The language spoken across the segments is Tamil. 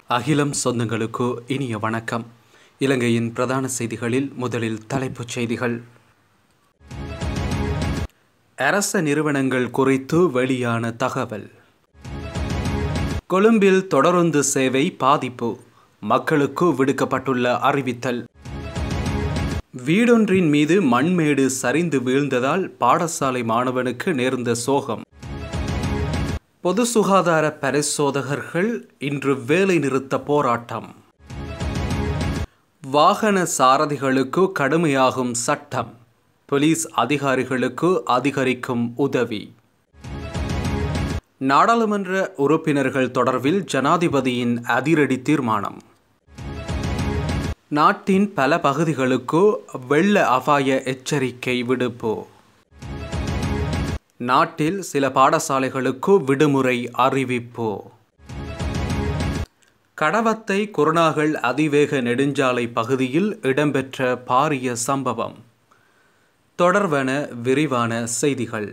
அகிலம் சொந்தங்களுக்கு இனிய வணக்கம். இலங்கையின் பிரதான செய்திகளில் முதலில் தலைப்புச் செய்திகள். அரச நிறுவனங்கள் குறித்து வெளியான தகவல். கொழும்பில் தொடருந்து சேவை பாதிப்பு, மக்களுக்கு விடுக்கப்பட்டுள்ள அறிவித்தல். வீடொன்றின் மீது மண்மேடு சரிந்து வீழ்ந்ததால் பாடசாலை மாணவனுக்கு நேர்ந்த சோகம். பொது சுகாதார பரிசோதகர்கள் இன்று வேலை நிறுத்த போராட்டம். வாகன சாரதிகளுக்கு கடுமையாகும் சட்டம், போலீஸ் அதிகாரிகளுக்கு அதிகரிக்கும் உதவி. நாடாளுமன்ற உறுப்பினர்கள் தொடர்பில் ஜனாதிபதியின் அதிரடி தீர்மானம். நாட்டின் பல பகுதிகளுக்கு வெள்ள அபாய எச்சரிக்கை விடுப்பு. நாட்டில் சில பாடசாலைகளுக்கு விடுமுறை அறிவிப்பு. கடவத்தை குருநாகல் அதிவேக நெடுஞ்சாலை பகுதியில் இடம்பெற்ற பாரிய சம்பவம். தொடர்வன விரிவான செய்திகள்.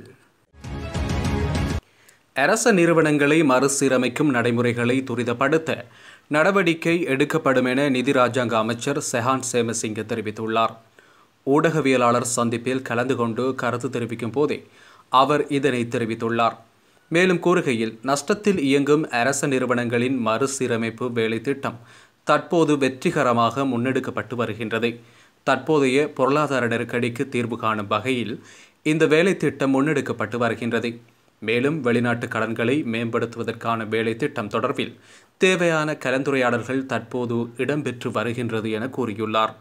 அரச நிறுவனங்களை மறுசீரமைக்கும் நடைமுறைகளை துரிதப்படுத்த நடவடிக்கை எடுக்கப்படும் என நிதி ராஜாங்க அமைச்சர் செஹான் சேமசிங்க தெரிவித்துள்ளார். ஊடகவியலாளர் சந்திப்பில் கலந்து கொண்டு கருத்து தெரிவிக்கும் போதே அவர் இதனை தெரிவித்துள்ளார். மேலும் கூறுகையில், நஷ்டத்தில் இயங்கும் அரச நிறுவனங்களின் மறுசீரமைப்பு வேலை திட்டம் தற்போது வெற்றிகரமாக முன்னெடுக்கப்பட்டு வருகின்றது. தற்போதைய பொருளாதார நெருக்கடிக்கு தீர்வு காணும் வகையில் இந்த வேலை திட்டம் முன்னெடுக்கப்பட்டு வருகின்றது. மேலும் வெளிநாட்டு கடன்களை மேம்படுத்துவதற்கான வேலை திட்டம் தொடர்பில் தேவையான கலந்துரையாடல்கள் தற்போது இடம்பெற்று வருகின்றது என கூறியுள்ளார்.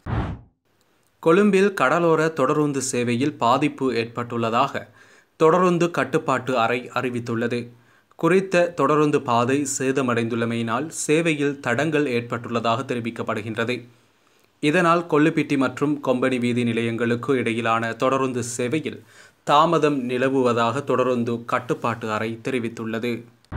கொழும்பில் கடலோர தொடருந்து சேவையில் பாதிப்பு ஏற்பட்டுள்ளதாக தொடருந்து கட்டுப்பாட்டு அறை அறிவித்துள்ளது. குறித்த தொடருந்து பாதை சேதமடைந்துள்ளமையினால் சேவையில் தடங்கல் ஏற்பட்டுள்ளதாக தெரிவிக்கப்படுகின்றது. இதனால் கொள்ளுப்பிட்டி மற்றும் கொம்பனி வீதி நிலையங்களுக்கு இடையிலான தொடருந்து சேவையில் தாமதம் நிலவுவதாக தொடருந்து கட்டுப்பாட்டு அறை தெரிவித்துள்ளது.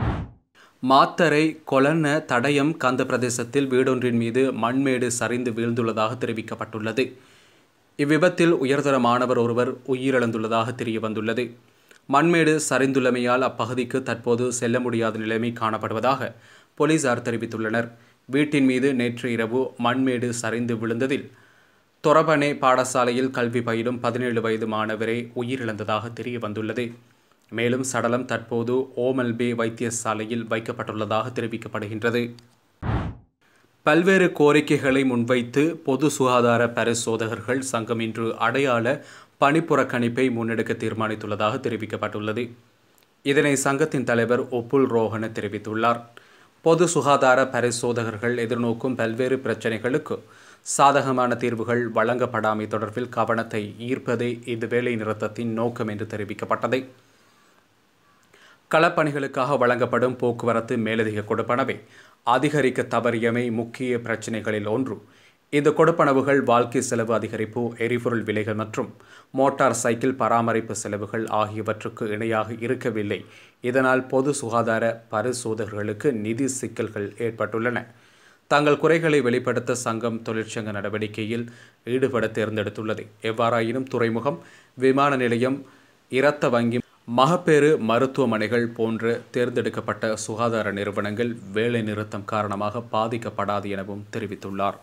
மாத்தரை கொலன்ன தடயம் கந்த பிரதேசத்தில் வீடொன்றின் மீது மண்மேடு சரிந்து வீழ்ந்துள்ளதாக தெரிவிக்கப்பட்டுள்ளது. இவ்விபத்தில் உயர்தர மாணவர் ஒருவர் உயிரிழந்துள்ளதாக தெரிய வந்துள்ளது. மண்மேடு சரிந்துள்ளமையால் அப்பகுதிக்கு தற்போது செல்ல முடியாத நிலைமை காணப்படுவதாக போலீசார் தெரிவித்துள்ளனர். வீட்டின் மீது நேற்று இரவு மண்மேடு சரிந்து விழுந்ததில் தொரபனே பாடசாலையில் கல்வி பயிலும் 17 வயது மாணவரே உயிரிழந்ததாக தெரிய வந்துள்ளது. மேலும் சடலம் தற்போது ஓமல்பே வைத்தியசாலையில் வைக்கப்பட்டுள்ளதாக தெரிவிக்கப்படுகின்றது. பல்வேறு கோரிக்கைகளை முன்வைத்து பொது சுகாதார பரிசோதகர்கள் சங்கம் இன்று அடையாள பணிப்புறக்கணிப்பை முன்னெடுக்க தீர்மானித்துள்ளதாக தெரிவிக்கப்பட்டுள்ளது. இதனை சங்கத்தின் தலைவர் ஒப்புல் ரோஹன தெரிவித்துள்ளார். பொது சுகாதார பரிசோதகர்கள் எதிர்நோக்கும் பல்வேறு பிரச்சினைகளுக்கு சாதகமான தீர்வுகள் வழங்கப்படாமை தொடர்பில் கவனத்தை ஈர்ப்பதே இந்த வேலை நிறுத்தத்தின் நோக்கம் என்று தெரிவிக்கப்பட்டது. களப்பணிகளுக்காக வழங்கப்படும் போக்குவரத்து மேலதிக கொடுப்பனவை அதிகரிக்க தவறியமை முக்கிய பிரச்சினைகளில் ஒன்று. இந்த கொடுப்பனவுகள் வாழ்க்கை செலவு அதிகரிப்பு, எரிபொருள் விலைகள் மற்றும் மோட்டார் சைக்கிள் பராமரிப்பு செலவுகள் ஆகியவற்றுக்கு இணையாக இருக்கவில்லை. இதனால் பொது சுகாதார பரிசோதகர்களுக்கு நிதி சிக்கல்கள் ஏற்பட்டுள்ளன. தங்கள் குறைகளை வெளிப்படுத்த சங்கம் தொழிற்சங்க நடவடிக்கையில் ஈடுபட தேர்ந்தெடுத்துள்ளது. எவ்வாறாயினும் துறைமுகம், விமான நிலையம், இரத்த வங்கி, மகப்பேறு மருத்துவமனைகள் போன்ற தேர்ந்தெடுக்கப்பட்ட சுகாதார நிறுவனங்கள் வேலை நிறுத்தம் காரணமாக பாதிக்கப்படாது எனவும் தெரிவித்துள்ளார்.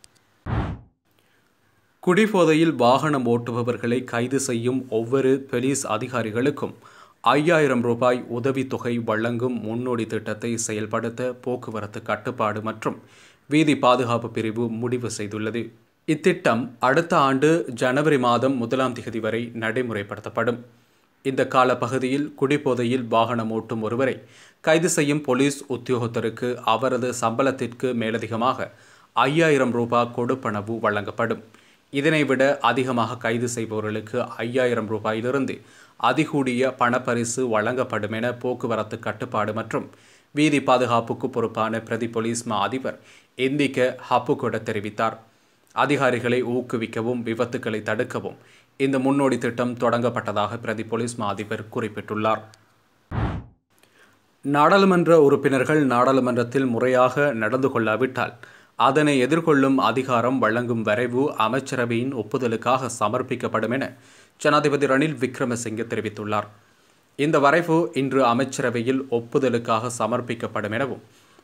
குடிபோதையில் வாகனம் ஓட்டுபவர்களை கைது செய்யும் ஒவ்வொரு போலீஸ் அதிகாரிகளுக்கும் 5000 ரூபாய் உதவித்தொகை வழங்கும் முன்னோடி திட்டத்தை செயல்படுத்த போக்குவரத்து கட்டுப்பாடு மற்றும் வீதி பாதுகாப்பு பிரிவு முடிவு செய்துள்ளது. இத்திட்டம் அடுத்த ஆண்டு ஜனவரி மாதம் 1ஆம் தேதி வரை நடைமுறைப்படுத்தப்படும். இந்த காலப்பகுதியில் குடிபோதையில் வாகனம் ஓட்டும் ஒருவரை கைது செய்யும் போலீஸ் உத்தியோகத்தருக்கு அவரது சம்பளத்திற்கு மேலதிகமாக 5000 ரூபாய் கொடுப்பனவு வழங்கப்படும். இதனைவிட அதிகமாக கைது செய்பவர்களுக்கு 5000 ரூபாயிலிருந்து அதிகூடிய பணப்பரிசு வழங்கப்படும் என போக்குவரத்து கட்டுப்பாடு மற்றும் வீதி பாதுகாப்புக்கு பொறுப்பான பிரதி போலீஸ் மா அதிபர் இந்திக்க ஹப்புகொட தெரிவித்தார். அதிகாரிகளை ஊக்குவிக்கவும் விபத்துக்களை தடுக்கவும் இந்த முன்னோடி திட்டம் தொடங்கப்பட்டதாக பிரதி போலீஸ் மா அதிபர் குறிப்பிட்டுள்ளார். நாடாளுமன்ற உறுப்பினர்கள் நாடாளுமன்றத்தில் முறையாக நடந்து கொள்ளாவிட்டால் அதனை எதிர்கொள்ளும் அதிகாரம் வழங்கும் வரைவு அமைச்சரவையின் ஒப்புதலுக்காக சமர்ப்பிக்கப்படும் என ஜனாதிபதி ரணில் விக்ரமசிங்கே தெரிவித்துள்ளார். இந்த வரைவு இன்று அமைச்சரவையில் ஒப்புதலுக்காக சமர்ப்பிக்கப்படும் எனவும்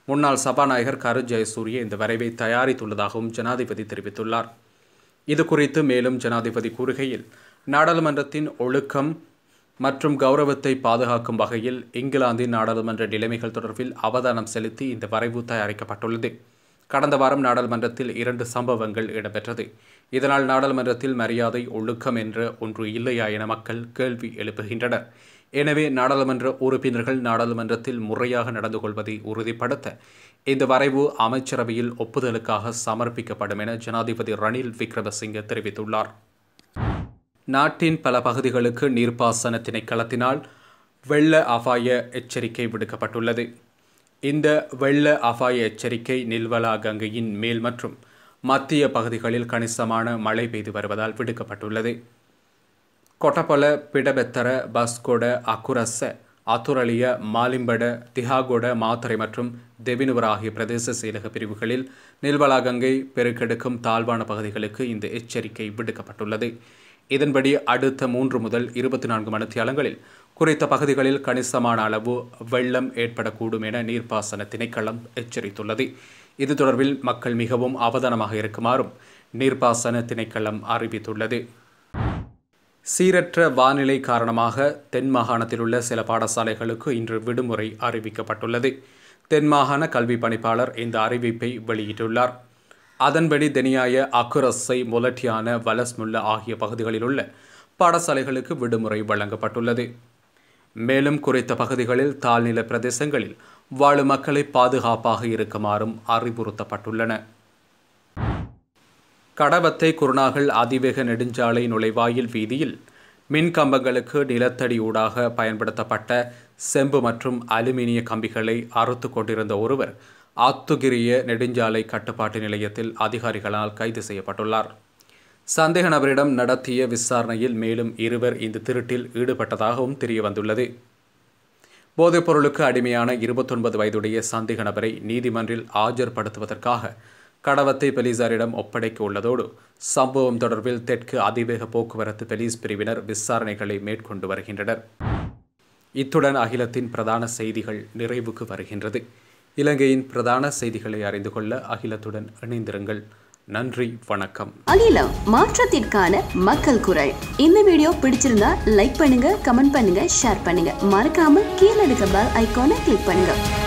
முன்னாள் சபாநாயகர் கரு ஜெயசூரிய இந்த வரைவை தயாரித்துள்ளதாகவும் ஜனாதிபதி தெரிவித்துள்ளார். இது குறித்து மேலும் ஜனாதிபதி கூறுகையில், நாடாளுமன்றத்தின் ஒழுக்கம் மற்றும் கௌரவத்தை பாதுகாக்கும் வகையில் இங்கிலாந்தின் நாடாளுமன்ற நிலைமைகள் தொடர்பில் அவதானம் செலுத்தி இந்த வரைவு தயாரிக்கப்பட்டுள்ளது. கடந்த வாரம் நாடாளுமன்றத்தில் 2 சம்பவங்கள் இடம்பெற்றது. இதனால் நாடாளுமன்றத்தில் மரியாதை ஒழுக்கம் என்ற ஒன்று இல்லையா என மக்கள் கேள்வி எழுப்புகின்றனர். எனவே நாடாளுமன்ற உறுப்பினர்கள் நாடாளுமன்றத்தில் முறையாக நடந்து கொள்வதை உறுதிப்படுத்த இந்த வரைவு அமைச்சரவையில் ஒப்புதலுக்காக சமர்ப்பிக்கப்படும் என ஜனாதிபதி ரணில் விக்ரமசிங்க தெரிவித்துள்ளார். நாட்டின் பல பகுதிகளுக்கு நீர்ப்பாசன திணைக்களத்தினால் வெள்ள அபாய எச்சரிக்கை விடுக்கப்பட்டுள்ளது. இந்த வெள்ள அபாய எச்சரிக்கை நில்வலா கங்கையின் மேல் மற்றும் மத்திய பகுதிகளில் கணிசமான மழை பெய்து வருவதால் விடுக்கப்பட்டுள்ளது. கொட்டப்பல, பிடபெத்தர, பஸ்கொட, அக்குரச, அத்துரலிய, மாலிம்பட, திஹாகொட, மாத்தறை மற்றும் தெவினுவர ஆகிய பிரதேச செயலக பிரிவுகளில் நில்வலா கங்கை பெருக்கெடுக்கும் தாழ்வான பகுதிகளுக்கு இந்த எச்சரிக்கை விடுக்கப்பட்டுள்ளது. இதன்படி அடுத்த 3 முதல் 24 மணித்தியாலங்களில் குறித்த பகுதிகளில் கணிசமான அளவு வெள்ளம் ஏற்படக்கூடும் என நீர்ப்பாசன திணைக்களம் எச்சரித்துள்ளது. இது தொடர்பில் மக்கள் மிகவும் அவதானமாக இருக்குமாறும் நீர்ப்பாசன திணைக்களம் அறிவித்துள்ளது. சீரற்ற வானிலை காரணமாக தென் மாகாணத்தில் உள்ள சில பாடசாலைகளுக்கு இன்று விடுமுறை அறிவிக்கப்பட்டுள்ளது. தென் மாகாண கல்வி பணிப்பாளர் இந்த அறிவிப்பை வெளியிட்டுள்ளார். அதன்படி தெனியாய, அக்குரஸை, மொலட்டியான, வலஸ்முல்ல ஆகிய பகுதிகளில் உள்ள பாடசாலைகளுக்கு விடுமுறை வழங்கப்பட்டுள்ளது. மேலும் குறித்த பகுதிகளில் தாழ்நில பிரதேசங்களில் வாழும் மக்களை பாதுகாப்பாக இருக்குமாறும் அறிவுறுத்தப்பட்டுள்ளன. கடவத்தை குருநாகல் அதிவேக நெடுஞ்சாலை நுழைவாயில் வீதியில் மின்கம்பங்களுக்கு நிலத்தடி ஊடாக பயன்படுத்தப்பட்ட செம்பு மற்றும் அலுமினிய கம்பிகளை அறுத்து கொண்டிருந்த ஒருவர் ஆத்துகிரிய நெடுஞ்சாலை கட்டுப்பாட்டு நிலையத்தில் அதிகாரிகளால் கைது செய்யப்பட்டுள்ளார். சந்தேக நபரிடம் நடத்திய விசாரணையில் மேலும் 2 இந்த திருட்டில் ஈடுபட்டதாகவும் தெரியவந்துள்ளது. போதைப் பொருளுக்கு அடிமையான 29 வயதுடைய சந்தேக நபரை நீதிமன்றில் ஆஜர்படுத்துவதற்காக கடவத்தை போலீசாரிடம் ஒப்படைக்க உள்ளதோடு சம்பவம் தொடர்பில் தெற்கு அதிவேக போக்குவரத்து போலீஸ் பிரிவினர் விசாரணைகளை மேற்கொண்டு வருகின்றனர். இத்துடன் அகிலத்தின் பிரதான செய்திகள் நிறைவுக்கு வருகின்றது. இலங்கையின் பிரதான செய்திகளை அறிந்து கொள்ள அகிலத்துடன் இணைந்திருங்கள். நன்றி, வணக்கம். அகிலம், மாற்றத்திற்கான மக்கள் குரல். இந்த வீடியோ பிடிச்சிருந்தா லைக் பண்ணுங்க, கமெண்ட் பண்ணுங்க, ஷேர் பண்ணுங்க. மறக்காம கீழே இருக்க பெல் ஐகானை கிளிக் பண்ணுங்க.